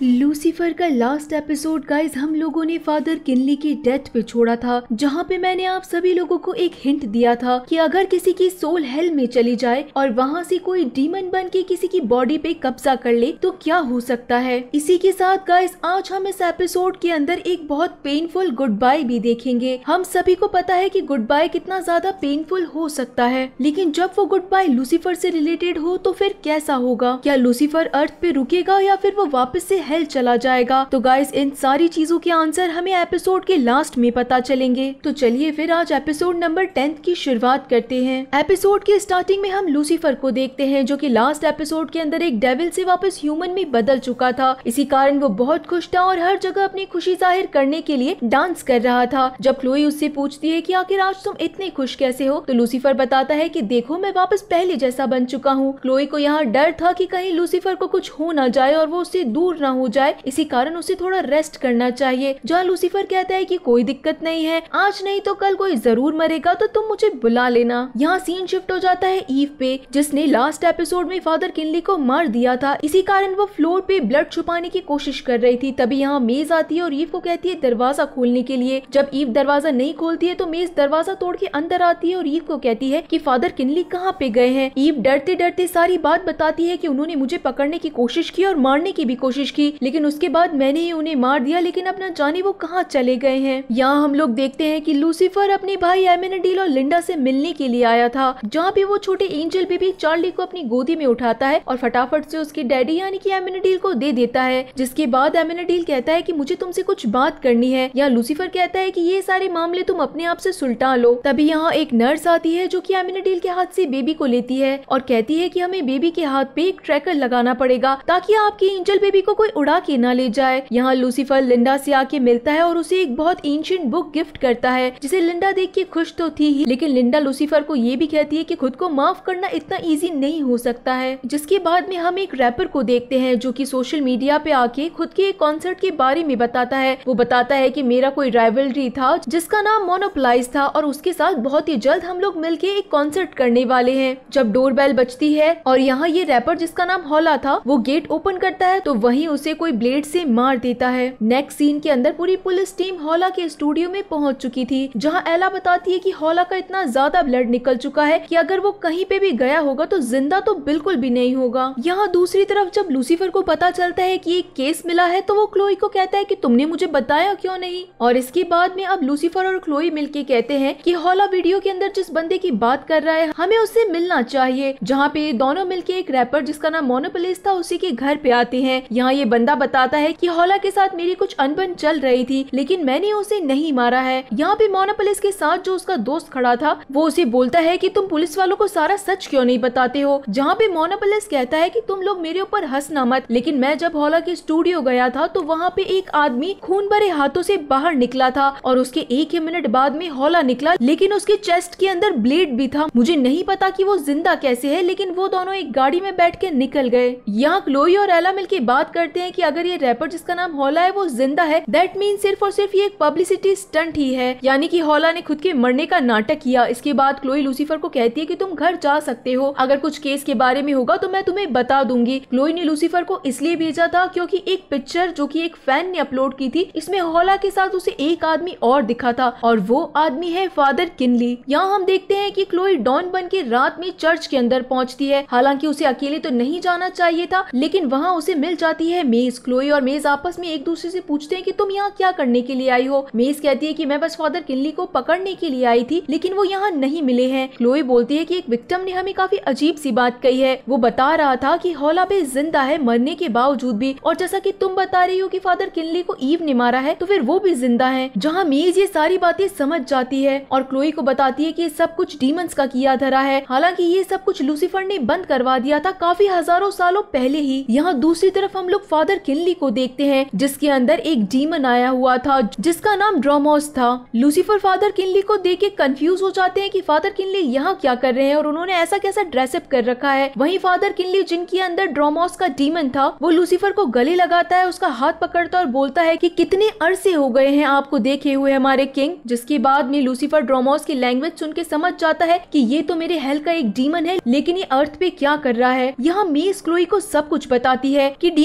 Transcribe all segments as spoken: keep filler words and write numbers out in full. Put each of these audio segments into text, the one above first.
Lucifer का last episode guys हम लोगों ने फादर किनली की डेथ पे छोड़ा था, जहाँ पे मैंने आप सभी लोगों को एक हिंट दिया था कि अगर किसी की सोल हेल में चली जाए और वहाँ से कोई डीमन बन के किसी की बॉडी पे कब्जा कर ले तो क्या हो सकता है। इसी के साथ गाइस आज हम इस एपिसोड के अंदर एक बहुत पेनफुल गुड बाय भी देखेंगे। हम सभी को पता है कि गुड बाय कितना ज्यादा पेनफुल हो सकता है, लेकिन जब वो गुड बाय लूसीफर से रिलेटेड हो तो फिर कैसा होगा। क्या लूसीफर अर्थ पे रुकेगा या फिर वो वापस से हेल चला जाएगा। तो गाइस इन सारी चीजों के आंसर हमें एपिसोड के लास्ट में पता चलेंगे। तो चलिए फिर आज एपिसोड नंबर टेन की शुरुआत करते हैं। एपिसोड के स्टार्टिंग में हम लूसीफर को देखते हैं जो कि लास्ट एपिसोड के अंदर एक डेविल से वापस ह्यूमन में बदल चुका था। इसी कारण वो बहुत खुश था और हर जगह अपनी खुशी जाहिर करने के लिए डांस कर रहा था। जब क्लोई उससे पूछती है कि आखिर आज तुम इतने खुश कैसे हो, तो लूसीफर बताता है कि देखो मैं वापस पहले जैसा बन चुका हूँ। क्लोई को यहाँ डर था कि कहीं लूसीफर को कुछ हो ना जाए और वो उससे दूर ना हो जाए, इसी कारण उसे थोड़ा रेस्ट करना चाहिए। जहाँ लूसीफर कहता है कि कोई दिक्कत नहीं है, आज नहीं तो कल कोई जरूर मरेगा तो तुम मुझे बुला लेना। यहाँ सीन शिफ्ट हो जाता है ईव पे, जिसने लास्ट एपिसोड में फादर किनली को मार दिया था। इसी कारण वो फ्लोर पे ब्लड छुपाने की कोशिश कर रही थी। तभी यहाँ मेज आती है और ईव को कहती है दरवाजा खोलने के लिए। जब ईव दरवाजा नहीं खोलती है तो मेज दरवाजा तोड़ के अंदर आती है और ईव को कहती है कि फादर किनली कहाँ पे गए हैं। ईव डरते डरते सारी बात बताती है कि उन्होंने मुझे पकड़ने की कोशिश की और मारने की भी कोशिश की, लेकिन उसके बाद मैंने ही उन्हें मार दिया, लेकिन अब न जाने वो कहाँ चले गए हैं। यहाँ हम लोग देखते हैं कि लूसीफर अपने भाई एमेनेडिल और लिंडा से मिलने के लिए आया था, जहाँ पे वो छोटे एंजल बेबी चार्ली को अपनी गोदी में उठाता है और फटाफट से उसके डैडी यानी कि एमेनेडिल को दे देता है। जिसके बाद एमेनेडिल कहता है कि मुझे तुमसे कुछ बात करनी है। यहाँ लूसीफर कहता है कि ये सारे मामले तुम अपने आप से सुलटा लो। तभी यहाँ एक नर्स आती है जो कि एमेनेडिल के हाथ से बेबी को लेती है और कहती है कि हमें बेबी के हाथ पे एक ट्रैकर लगाना पड़ेगा ताकि आपकी एंजल बेबी को कोई उड़ा के ना ले जाए। यहाँ लूसीफर लिंडा से आके मिलता है और उसे एक बहुत एंशिएंट बुक गिफ्ट करता है, जिसे लिंडा देख के खुश तो थी ही, लेकिन लिंडा लूसीफर को ये भी कहती है कि खुद को माफ करना इतना इजी नहीं हो सकता है। जिसके बाद में हम एक रैपर को देखते हैं जो कि सोशल मीडिया पे आके खुद के एक कॉन्सर्ट के बारे में बताता है। वो बताता है कि मेरा कोई राइवलरी था जिसका नाम मोनोपोलाइज था और उसके साथ बहुत ही जल्द हम लोग मिलके एक कॉन्सर्ट करने वाले हैं। जब डोरबेल बजती है और यहाँ ये रैपर जिसका नाम हॉला था वो गेट ओपन करता है तो वहीं उसे कोई ब्लेड से मार देता है। नेक्स्ट सीन के अंदर पूरी पुलिस टीम हॉला के स्टूडियो में पहुंच चुकी थी, जहां एला बताती है कि हॉला का इतना ज्यादा ब्लड निकल चुका है कि अगर वो कहीं पे भी गया होगा तो जिंदा तो बिल्कुल भी नहीं होगा। यहाँ दूसरी तरफ जब लूसीफर को पता चलता है कि एक केस मिला है तो वो क्लोई को कहता है कि तुमने मुझे बताया क्यों नहीं। और इसके बाद में अब लूसीफर और क्लोई मिलके कहते हैं कि हॉला वीडियो के अंदर जिस बंदे की बात कर रहा है हमें उससे मिलना चाहिए। जहाँ पे दोनों मिलके एक रैपर जिसका नाम मोनोपोलिस था उसी के घर पे आते हैं। यहाँ ये बंदा बताता है कि हॉला के साथ मेरी कुछ अनबन चल रही थी, लेकिन मैंने उसे नहीं मारा है। यहाँ पे मोनोपोलिस के साथ जो उसका दोस्त खड़ा था वो उसे बोलता है कि तुम पुलिस वालों को सारा सच क्यों नहीं बताते हो। जहाँ पे मोनोपोलिस कहता है कि तुम लोग मेरे ऊपर हंसना मत, लेकिन मैं जब हॉला के स्टूडियो गया था तो वहाँ पे एक आदमी खून भरे हाथों से बाहर निकला था और उसके एक ही मिनट बाद में हॉला निकला, लेकिन उसके चेस्ट के अंदर ब्लेड भी था। मुझे नहीं पता कि वो जिंदा कैसे है, लेकिन वो दोनों एक गाड़ी में बैठ के निकल गए। यहाँ क्लोई और एला मिलके बात करते हैं कि अगर ये रैपर जिसका नाम हॉला है वो जिंदा है, दैट मीन सिर्फ और सिर्फ ये एक पब्लिसिटी स्टंट ही है, यानी कि हॉला ने खुद के मरने का नाटक किया। इसके बाद क्लोई लूसीफर को कहती है कि तुम घर जा सकते हो, अगर कुछ केस के बारे में होगा तो मैं तुम्हें बता दूंगी। क्लोई ने लूसीफर को इसलिए भेजा था क्योंकि एक पिक्चर जो कि एक फैन ने अपलोड की थी, इसमें हॉला के साथ उसे एक आदमी और दिखा था और वो आदमी है फादर किनली। यहाँ हम देखते हैं कि क्लोई डॉन बन के रात में चर्च के अंदर पहुँचती है। हालांकि उसे अकेले तो नहीं जाना चाहिए था, लेकिन वहाँ उसे मिल जाती है मेज। क्लोई और मेज आपस में एक दूसरे से पूछते हैं कि तुम यहाँ क्या करने के लिए आई हो। मेज कहती है कि मैं बस फादर किनली को पकड़ने के लिए आई थी, लेकिन वो यहाँ नहीं मिले हैं। क्लोई बोलती है कि एक विक्टिम ने हमें काफी अजीब सी बात कही है। वो बता रहा था कि हॉला पे जिंदा है मरने के बावजूद भी, और जैसा कि तुम बता रही हो कि फादर किनली को ईव ने मारा है तो फिर वो भी जिंदा है। जहाँ मेज ये सारी बातें समझ जाती है और क्लोई को बताती है कि सब कुछ डीमंस का किया धरा है। हालांकि ये सब कुछ लूसीफर ने बंद करवा दिया था काफी हजारों सालों पहले ही। यहाँ दूसरी तरफ हम लोग फादर किनली को देखते हैं जिसके अंदर एक डीमन आया हुआ था जिसका नाम ड्रोमोस था। लूसीफर फादर किनली को देख के कंफ्यूज हो जाते हैं कि फादर किनली यहाँ क्या कर रहे हैं और उन्होंने ऐसा कैसा ड्रेसअप कर रखा है। वहीं फादर किनली जिनके अंदर ड्रोमोस का डीमन था वो लूसीफर को गले लगाता है, उसका हाथ पकड़ता है और बोलता है कि कितने अरसे हो गए हैं आपको देखे हुए हमारे किंग। जिसके बाद में लूसीफर ड्रोमोस की लैंग्वेज सुन के समझ जाता है कि ये तो मेरे हेल का एक डीमन है, लेकिन ये अर्थ पे क्या कर रहा है। यहाँ मेज क्लोई को सब कुछ बताती है कि डीमंस इंसान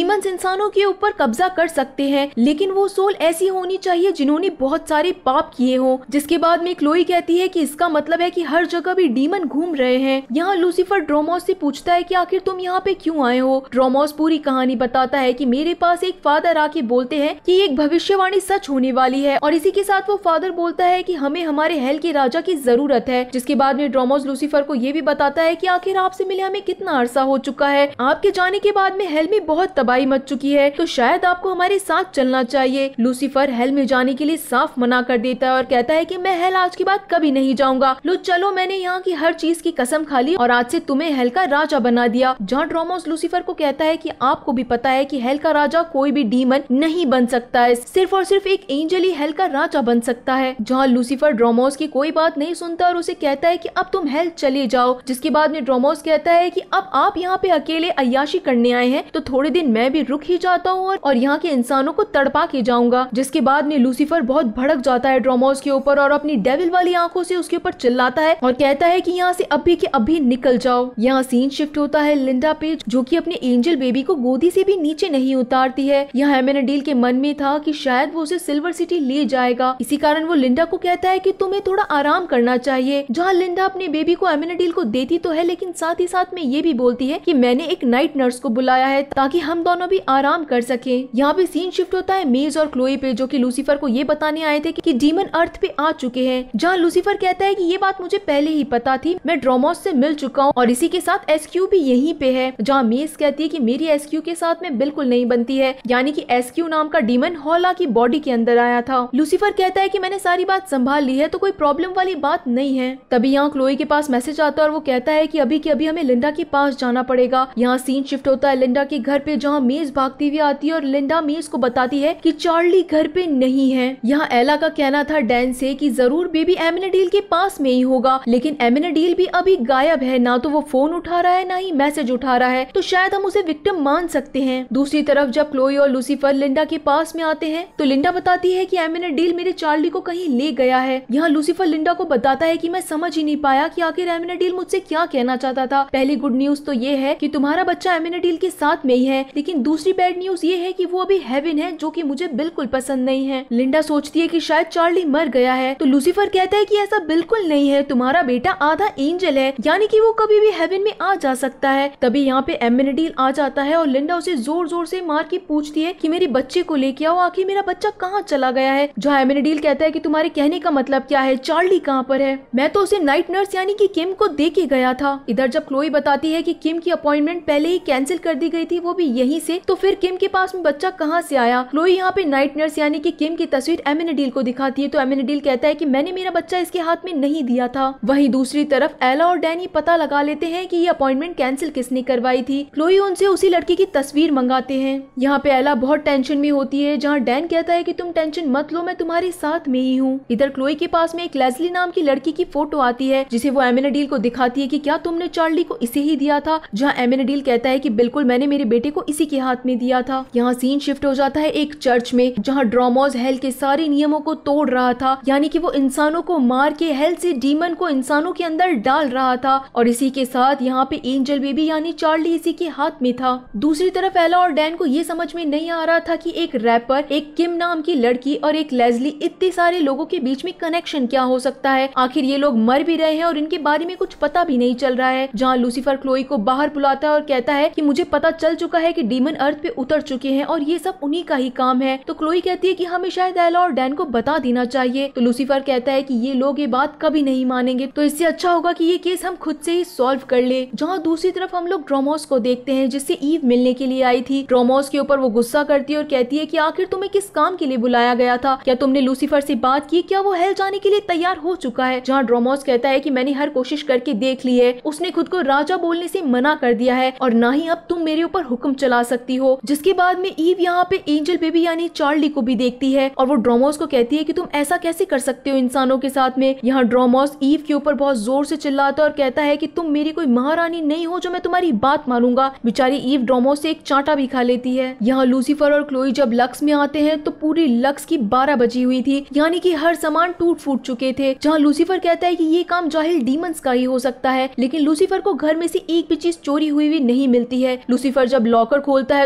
इंसानों के ऊपर कब्जा कर सकते हैं, लेकिन वो सोल ऐसी होनी चाहिए जिन्होंने बहुत सारे पाप किए हो। जिसके बाद में क्लोई कहती है कि इसका मतलब है कि हर जगह भी डीमन घूम रहे हैं। यहाँ लूसीफर ड्रोमोस से पूछता है कि आखिर तुम यहाँ पे क्यों आए हो। ड्रोमोस पूरी कहानी बताता है कि मेरे पास एक फादर आके बोलते हैं कि एक भविष्यवाणी सच होने वाली है, और इसी के साथ वो फादर बोलता है कि हमें हमारे हेल के राजा की जरूरत है। जिसके बाद में ड्रोमोस लूसीफर को ये भी बताता है कि आखिर आपसे मिले हमें कितना अरसा हो चुका है, आपके जाने के बाद में हेल में बहुत तबाही मच चुकी है, तो शायद आपको हमारे साथ चलना चाहिए। लूसीफर हेल में जाने के लिए साफ मना कर देता है और कहता है कि मैं हेल आज के बाद कभी नहीं जाऊंगा। लो चलो, मैंने यहाँ की हर चीज की कसम खा ली और आज से तुम्हें हेल का राजा बना दिया। जहाँ ड्रोमोस लूसीफर को कहता है कि आपको भी पता है कि हेल का राजा कोई भी डीमन नहीं बन सकता है, सिर्फ और सिर्फ एक एंजल ही हेल का राजा बन सकता है। जहाँ लूसीफर ड्रोमोस की कोई बात नहीं सुनता और उसे कहता है कि अब तुम हेल चले जाओ। जिसके बाद में ड्रोमोस कहता है कि अब आप यहाँ पे अकेले अय्याशी करने आए हैं, तो थोड़े दिन मैं भी रुक ही जाता हूँ और, और यहाँ के इंसानों को तड़पा के जाऊंगा। जिसके बाद में लूसीफर बहुत भड़क जाता है ड्रोमोस के ऊपर और अपनी डेविल वाली आंखों से उसके ऊपर चिल्लाता है और कहता है कि यहाँ से अभी के अभी निकल जाओ। यहाँ सीन शिफ्ट होता है लिंडा पे, जो कि अपने एंजल बेबी को गोदी से भी नीचे नहीं उतारती है। यहाँ एमेनेडिल के मन में था कि शायद वो उसे सिल्वर सिटी ले जाएगा, इसी कारण वो लिंडा को कहता है कि तुम्हें थोड़ा आराम करना चाहिए। जहाँ लिंडा अपने बेबी को एमेनेडिल को देती तो है, लेकिन साथ ही साथ में ये भी बोलती है कि मैंने एक नाइट नर्स को बुलाया है ताकि हम दोनों भी आराम कर सके। यहाँ पे सीन शिफ्ट होता है मेज और क्लोई पे, जो कि लूसीफर को ये बताने आए थे कि डीमन अर्थ पे आ चुके हैं। जहाँ लूसीफर कहता है कि ये बात मुझे पहले ही पता थी, मैं ड्रोमोस से मिल चुका हूँ और इसी के साथ एसक्यू भी यहीं पे है। जहाँ मेज कहती है कि मेरी एसक्यू के साथ में बिल्कुल नहीं बनती है, यानी कि एसक्यू नाम का डीमन हॉला की बॉडी के अंदर आया था। लूसीफर कहता है कि मैंने सारी बात संभाल ली है, तो कोई प्रॉब्लम वाली बात नहीं है। तभी यहाँ क्लोई के पास मैसेज आता है और वो कहता है कि अभी के अभी हमें लिंडा के पास जाना पड़ेगा। यहाँ सीन शिफ्ट होता है लिंडा के घर पे, जहाँ मेज भागती हुई आती है और लिंडा मेज को बताती है कि चार्ली घर पे नहीं है। यहाँ एला का कहना था डैन से कि जरूर बेबी एमेनेडिल के पास में ही होगा, लेकिन एमेनेडिल भी अभी गायब है, ना तो वो फोन उठा रहा है ना ही मैसेज उठा रहा है, तो शायद हम उसे विक्टिम मान सकते हैं। दूसरी तरफ जब क्लोई और लूसीफर लिंडा के पास में आते हैं तो लिंडा बताती है कि एमेनेडिल मेरे चार्ली को कहीं ले गया है। यहाँ लूसीफर लिंडा को बताता है कि मैं समझ ही नहीं पाया कि आखिर एमेनेडिल मुझसे क्या कहना चाहता था। पहली गुड न्यूज तो ये है कि तुम्हारा बच्चा एमेनेडिल के साथ में ही है, लेकिन दूसरी बैड न्यूज ये है कि वो अभी हेवन है, जो कि मुझे बिल्कुल पसंद नहीं है। लिंडा सोचती है कि शायद चार्ली मर गया है, तो लूसीफर कहता है कि ऐसा बिल्कुल नहीं है, तुम्हारा बेटा आधा एंजल है, यानी कि वो कभी भी हेवन में आ जा सकता है। तभी यहाँ पे एमेनेडिल आ जाता है और लिंडा उसे जोर जोर से मार के पूछती है कि मेरे बच्चे को लेके आओ, आखिर मेरा बच्चा कहाँ चला गया है। जहाँ एमेनेडिल कहता है कि तुम्हारे कहने का मतलब क्या है, चार्ली कहाँ पर है, मैं तो उसे नाइट नर्स यानी कि किम को दे के गया था। इधर जब क्लोई बताती है कि किम की अपॉइंटमेंट पहले ही कैंसिल कर दी गई थी, वो भी यहीं से, तो फिर किम के पास में बच्चा कहाँ से आया। क्लोई यहाँ पे नाइट नर्स यानी कि किम की तस्वीर एमेनेडिल को दिखाती है, तो एमेनेडिल कहता है कि मैंने मेरा बच्चा इसके हाथ में नहीं दिया था। वहीं दूसरी तरफ एला और डैनी पता लगा लेते हैं कि ये अपॉइंटमेंट कैंसिल किसने करवाई थी। क्लोई उनसे उसी लड़की की तस्वीर मंगाते हैं। यहाँ पे एला बहुत टेंशन में होती है, जहाँ डैन कहता है कि तुम टेंशन मत लो, मैं तुम्हारे साथ में ही हूँ। इधर क्लोई के पास में एक लेस्ली नाम की लड़की की फोटो आती है, जिसे वो एमेनेडिल को दिखाती है कि क्या तुमने चार्ली को इसे ही दिया था। जहाँ एमेनेडिल कहता है कि बिल्कुल मैंने मेरे बेटे को इसी के हाथ में दिया था। यहाँ सीन शिफ्ट हो जाता है एक चर्च में, जहाँ ड्रोमोस हेल के सारे नियमों को तोड़ रहा था, यानी कि वो इंसानों को मार के हेल से डीमन को इंसानों के अंदर डाल रहा था, और इसी के साथ यहाँ पे एंजल बेबी यानी चार्ली इसी के हाथ में था। दूसरी तरफ एला और डैन को ये समझ में नहीं आ रहा था कि एक रैपर, एक किम नाम की लड़की और एक लेस्ली, इतने सारे लोगों के बीच में कनेक्शन क्या हो सकता है। आखिर ये लोग मर भी रहे हैं और इनके बारे में कुछ पता भी नहीं चल रहा है। जहाँ लूसीफर क्लोई को बाहर बुलाता है और कहता है कि मुझे पता चल चुका है कि डीमन अर्थ पे उतर चुके हैं और ये सब उन्हीं का ही काम है। तो क्लोई कहती है कि हमें शायद एला और डैन को बता देना चाहिए। तो लूसीफर कहता है कि ये लोग ये बात कभी नहीं मानेंगे, तो इससे अच्छा होगा कि ये केस हम खुद से ही सॉल्व कर ले। जहाँ दूसरी तरफ हम लोग ड्रोमोस को देखते हैं, जिससे ईव मिलने के लिए आई थी। ड्रोमोस के ऊपर वो गुस्सा करती है और कहती है कि आखिर तुम्हें किस काम के लिए बुलाया गया था, क्या तुमने लूसीफर से बात की, क्या वो हेल जाने के लिए तैयार हो चुका है। जहाँ ड्रोमोस कहता है कि मैंने हर कोशिश करके देख ली है, उसने खुद को राजा बोलने से मना कर दिया है और ना ही अब तुम मेरे ऊपर हुक्म चला सकती हो। जिसके बाद में ईव यहाँ पे एंजल बेबी यानी चार्ली को भी देखती है और वो ड्रोमोस को कहती है कि तुम ऐसा कैसे कर सकते हो इंसानों के साथ में। यहाँ ड्रोमोस ईव के ऊपर बहुत जोर से चिल्लाता है और कहता है कि तुम मेरी कोई महारानी नहीं हो जो मैं तुम्हारी बात मानूंगा। बेचारी ईव ड्रोमोस से एक चांटा भी खा लेती है। यहाँ लूसीफर और क्लोई जब लक्स में आते हैं तो पूरी लक्स की बारह बजी हुई थी, यानी कि हर सामान टूट फूट चुके थे। जहाँ लूसीफर कहता है कि ये काम जाहिल डीमंस का ही हो सकता है, लेकिन लूसीफर को घर में से एक भी चीज चोरी हुई भी नहीं मिलती है। लूसीफर जब लॉकर खोलता है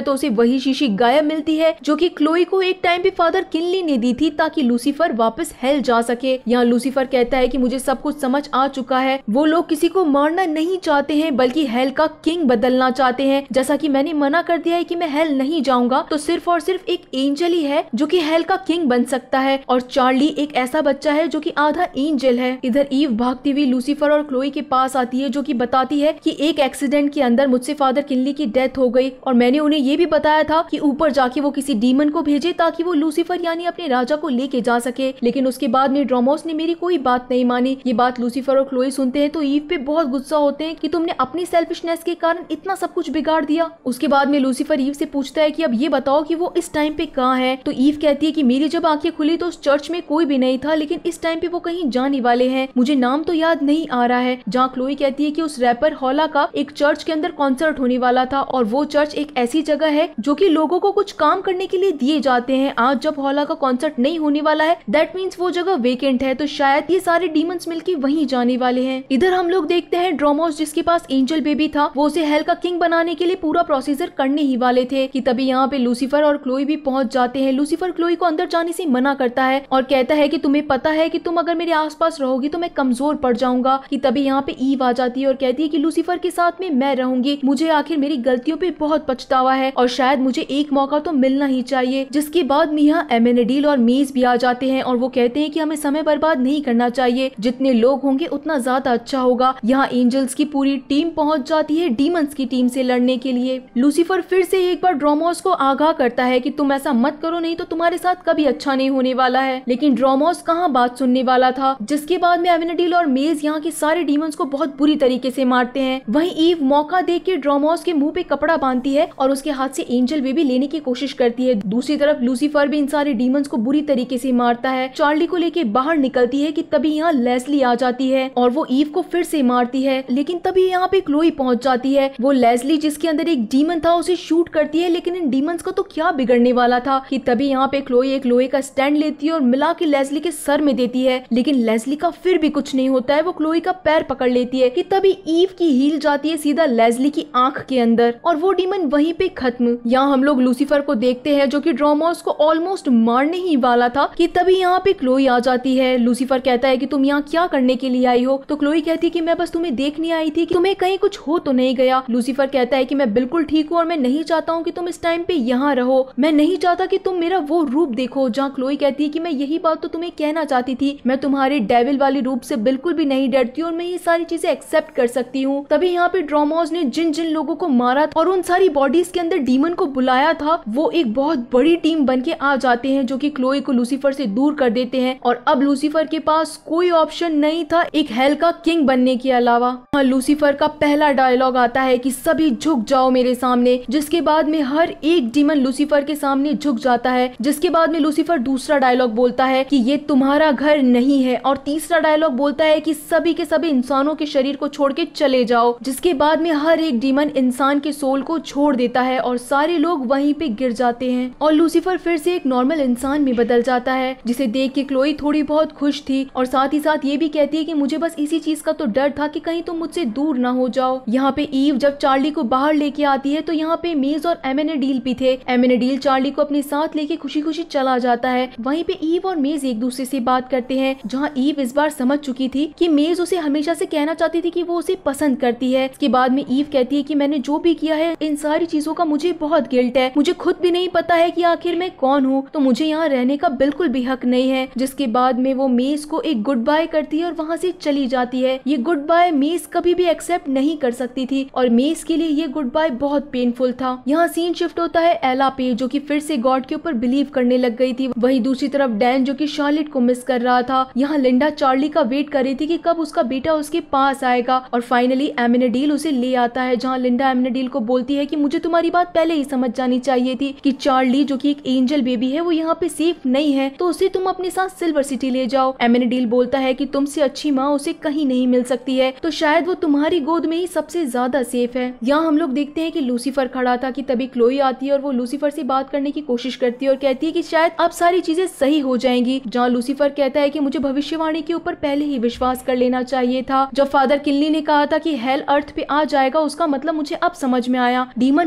है तो उसे वही शीशी गायब मिलती है जो कि क्लोई को एक टाइम पे फादर किनली ने दी थी ताकि लूसीफर वापस हेल जा सके। यहाँ लूसीफर कहता है कि मुझे सब कुछ समझ आ चुका है, वो लोग किसी को मारना नहीं चाहते हैं बल्कि हेल का किंग बदलना चाहते हैं। जैसा कि मैंने मना कर दिया है कि मैं हेल नहीं जाऊंगा, तो सिर्फ और सिर्फ एक एंजल ही है जो कि हेल का किंग बन सकता है, और चार्ली एक ऐसा बच्चा है जो कि आधा एंजल है। इधर ईव भागती हुई लूसीफर और क्लोई के पास आती है जो कि बताती है कि एक एक्सीडेंट के अंदर मुझसे फादर किनली की डेथ हो गई और मैंने उन्हें ये भी बताया था कि ऊपर जाके वो किसी डीमन को भेजे ताकि वो लूसीफर यानी अपने राजा को लेके जा सके, लेकिन उसके बाद में ड्रोमोस ने मेरी कोई बात नहीं मानी। ये बात लूसीफर और क्लोई सुनते हैं तो ईव पे बहुत गुस्सा होते हैं कि तुमने अपनी सेल्फिशनेस के कारण इतना सब कुछ बिगाड़ दिया। उसके बाद में लूसीफर ईव से पूछता है कि अब ये बताओ कि वो इस टाइम पे कहाँ है, तो ईव कहती है कि मेरी जब आंखें खुली तो उस चर्च में कोई भी नहीं था, लेकिन इस टाइम पे वो कहीं जाने वाले हैं, मुझे नाम तो याद नहीं आ रहा है। जहाँ क्लोई कहती है कि उस रैपर हॉला का एक चर्च के अंदर कॉन्सर्ट होने वाला था और वो चर्च एक ऐसी जगह है जो कि लोगों को कुछ काम करने के लिए दिए जाते हैं। आज जब हॉला का कॉन्सर्ट नहीं होने वाला है दैट मीन्स वो जगह वेकेंट है, तो शायद ये सारे डीमंस मिलके वहीं जाने वाले हैं। इधर हम लोग देखते हैं ड्रोमोस जिसके पास एंजल बेबी था, वो उसे हेल का किंग बनाने के लिए पूरा प्रोसीजर करने ही वाले थे कि तभी यहाँ पे लूसीफर और क्लोई भी पहुंच जाते हैं। लूसीफर क्लोई को अंदर जाने से मना करता है और कहता है कि तुम्हें पता है कि तुम अगर मेरे आसपास रहोगी तो मैं कमजोर पड़ जाऊंगा। कि तभी यहाँ पे ईव आ जाती है और कहती है कि लूसीफर के साथ में मैं रहूंगी, मुझे आखिर मेरी गलतियों पे बहुत पछतावा है और शायद मुझे एक मौका तो मिलना ही चाहिए। जिसके बाद में यहाँ एमेनेडील और मेज भी आ जाते हैं और वो कहते हैं कि हमें समय बर्बाद नहीं करना चाहिए, जितने लोग होंगे उतना ज्यादा अच्छा होगा। यहाँ एंजल्स की पूरी टीम पहुंच जाती है डीमंस की टीम से लड़ने के लिए। लूसीफर फिर से एक बार ड्रोमोस को आगाह करता है कि तुम ऐसा मत करो नहीं तो तुम्हारे साथ कभी अच्छा नहीं होने वाला है, लेकिन ड्रोमोस कहाँ बात सुनने वाला था। जिसके बाद में एमेनेडील और मेज यहाँ के सारे डीमंस को बहुत बुरी तरीके से मारते हैं। वहीं ईव मौका देख के ड्रोमोस के मुंह पे कपड़ा बांधती है और उसके हाथ से एंजल बेबी लेने की कोशिश करती है। दूसरी तरफ लूसीफर भी इन सारे डीमंस को बुरी तरीके से मारता है। चार्ली को लेके बाहर निकलती है कि तभी यहाँ लेस्ली आ जाती है और वो ईव को फिर से मारती है, लेकिन तभी यहाँ पे क्लोई पहुंच जाती है। वो लेस्ली जिसके अंदर एक डीमन था उसे शूट करती है, लेकिन इन डीमंस का तो क्या बिगड़ने वाला था कि तभी यहाँ पे क्लोई एक लोहे का स्टैंड लेती है और मिला के लेस्ली के सर में देती है, लेकिन लेस्ली का फिर भी कुछ नहीं होता है। वो क्लोई का पैर पकड़ लेती है कि तभी ईव की हील जाती है सीधा लेस्ली की आंख के अंदर और वो डीमन वहीं पे खत्म। यहाँ हम लोग लूसीफर को देखते हैं जो कि ड्रोमोस को ऑलमोस्ट मारने ही वाला था कि तभी यहाँ पे क्लोई आ जाती है। लूसीफर कहता है कि तुम यहाँ क्या करने के लिए आई हो, तो क्लोई कहती है कि मैं बस तुम्हें देखने आई थी कि तुम्हें कहीं कुछ हो तो नहीं गया। लूसीफर कहता है कि मैं बिल्कुल ठीक हूँ और मैं नहीं चाहता हूँ कि तुम इस टाइम पे यहाँ रहो, मैं नहीं चाहता कि तुम मेरा वो रूप देखो। जहाँ क्लोई कहती है कि मैं यही बात तो तुम्हें कहना चाहती थी, मैं तुम्हारे डेविल वाले रूप से बिल्कुल भी नहीं डरती और मैं ये सारी चीजें एक्सेप्ट कर सकती हूँ। तभी यहाँ पे ड्रोमोस ने जिन जिन लोगों को मारा और उन सारी बॉडीज के अंदर डीमन को बुलाया था वो एक बहुत बड़ी टीम बन के आ जाते हैं जो कि क्लोई को लूसीफर से दूर कर देते हैं और अब लूसीफर के पास कोई ऑप्शन नहीं था एक हेल का किंग बनने के अलावा। हाँ, लूसीफर का पहला डायलॉग आता है कि सभी झुक जाओ मेरे सामने, जिसके बाद में हर एक डीमन लूसीफर के सामने झुक जाता है। जिसके बाद में लूसीफर दूसरा डायलॉग बोलता है कि ये तुम्हारा घर नहीं है और तीसरा डायलॉग बोलता है कि सभी के सभी इंसानों के शरीर को छोड़ के चले जाओ। जिसके बाद में हर एक डीमन इंसान के सोल को छोड़ देता है और सारे लोग वहीं पे गिर जाते हैं और लूसीफर फिर से एक नॉर्मल इंसान में बदल जाता है, जिसे देख के क्लोई थोड़ी बहुत खुश थी और साथ ही साथ ये भी कहती है कि मुझे बस इसी चीज का तो डर था कि कहीं तुम मुझसे दूर ना हो जाओ। यहाँ पे ईव जब चार्ली को बाहर लेके आती है तो यहाँ पे मेज और एमेनेडील भी थे। एमेनेडील चार्ली को अपने साथ लेके खुशी खुशी चला जाता है। वहीं पे ईव और मेज एक दूसरे से बात करते हैं, जहाँ ईव इस बार समझ चुकी थी कि मेज उसे हमेशा से कहना चाहती थी कि वो उसे पसंद करती है। इसके बाद में ईव कहती है कि मैंने जो भी किया है इन सारी चीजों का मुझे बहुत गिल्ट है, मुझे खुद भी नहीं पता है कि आखिर मैं कौन हूँ, तो मुझे यहाँ रहने का बिल्कुल भी हक नहीं है। जिसके बाद में वो मेज को एक गुड बाय करती है और वहाँ से चली जाती है। ये गुड बाय मेज कभी भी एक्सेप्ट नहीं कर सकती थी और मेज के लिए ये गुड बाय बहुत पेनफुल था। यहाँ सीन शिफ्ट होता है एला पे, जो कि फिर से गॉड के ऊपर बिलीव करने लग गई थी। वही दूसरी तरफ डैन जो कि शार्लेट को मिस कर रहा था। यहाँ लिंडा चार्ली का वेट कर रही थी कि कब उसका बेटा उसके पास आएगा और फाइनली एमेनेडील उसे ले आता है, जहाँ लिंडा एमेनेडील को बोलती है कि मुझे तुम्हारी बात पहले ही समझ जानी चाहिए थी कि चार्ली जो कि एक एंजल बेबी है वो यहाँ पे सेफ नहीं है, तो उसे तुम अपने साथ सिल्वर सिटी ले जाओ। एमेनेडील बोलता है कि तुमसे अच्छी माँ उसे कहीं नहीं मिल सकती है, तो शायद वो तुम्हारी गोद में ही सबसे ज्यादा सेफ है। यहाँ हम लोग देखते हैं कि लूसीफर खड़ा था कि तभी क्लोई आती है और वो लूसीफर से बात करने की कोशिश करती है और कहती है कि शायद अब सारी चीजें सही हो जाएंगी। जहाँ लूसीफर कहता है कि मुझे भविष्यवाणी के ऊपर पहले ही विश्वास कर लेना चाहिए था। जब फादर किनली ने कहा था कि हेल अर्थ पे आ जाएगा, उसका मतलब मुझे अब समझ में आया। डीमन हर जगह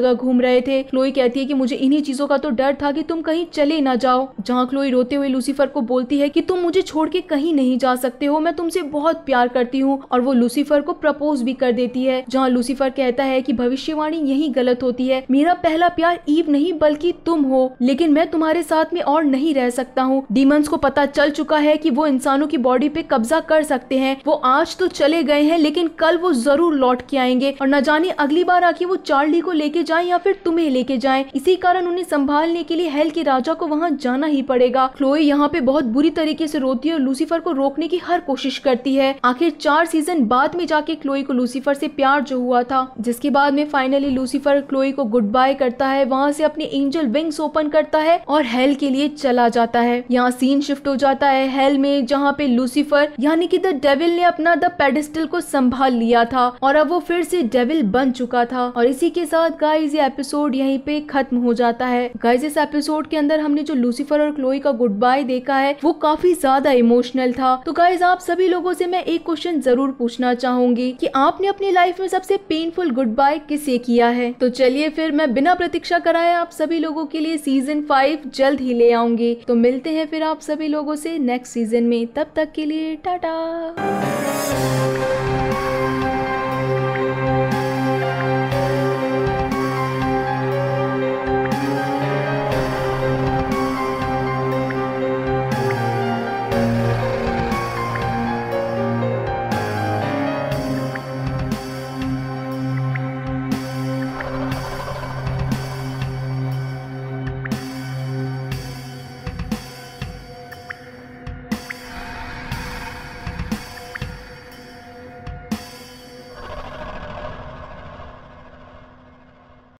जगह घूम रहे थे। क्लोई कहती है कि मुझे इन्हीं चीजों का तो डर था कि तुम कहीं चले ना जाओ। जहाँ क्लोई रोते हुए लूसीफर को बोलती है कि तुम मुझे छोड़ के कहीं नहीं जा सकते हो, मैं तुमसे बहुत प्यार करती हूँ, और वो लूसीफर को प्रपोज भी कर देती है। जहाँ लूसीफर कहता है कि भविष्यवाणी यही गलत होती है, मेरा पहला प्यार ईव नहीं बल्कि तुम हो, लेकिन मैं तुम्हारे साथ में और नहीं रह सकता हूँ। डीमंस को पता चल चुका है कि वो इंसानों की बॉडी पे कब्जा कर सकते हैं। वो आज तो चले गए हैं लेकिन कल वो जरूर लौट के आएंगे, और न जाने अगली बार आके वो चार्ली को लेके जाएं या फिर तुम्हें लेके जाएं। इसी कारण उन्हें संभालने के लिए हेल के राजा को वहाँ जाना ही पड़ेगा। क्लोई यहाँ पे बहुत बुरी तरीके से रोती है और लूसीफर को रोकने की हर कोशिश करती है। आखिर चार सीजन बाद में जाके क्लोई को लूसीफर से प्यार जो हुआ था, जिसके बाद में फाइनली लूसीफर क्लोई को गुड बाय करता है, वहाँ से अपने एंजल विंग्स ओपन करता है और हेल के लिए चला जाता है। यहाँ सीन शिफ्ट हो जाता है हेल में, जहाँ पे लूसीफर यानी कि द डेविल ने अपना द पेडिस्टल को संभाल लिया था और अब वो फिर से डेविल बन चुका था। और इसी के साथ गाइस ये एपिसोड यहीं पे खत्म हो जाता है। गाइस इस एपिसोड के अंदर हमने जो लूसीफर और क्लोई का गुड बाय देखा है वो काफी ज्यादा इमोशनल था। तो गाइस आप सभी लोगों से मैं एक क्वेश्चन जरूर पूछना चाहूंगी कि आपने अपनी लाइफ में सबसे पेनफुल गुड बाय किसे किया है। तो चलिए फिर मैं बिना प्रतीक्षा कराए आप सभी लोगों के लिए सीजन फाइव जल्द ही ले आऊंगी। तो मिलते हैं फिर आप सभी लोगों से नेक्स्ट सीजन में, तब तक के लिए टाटा।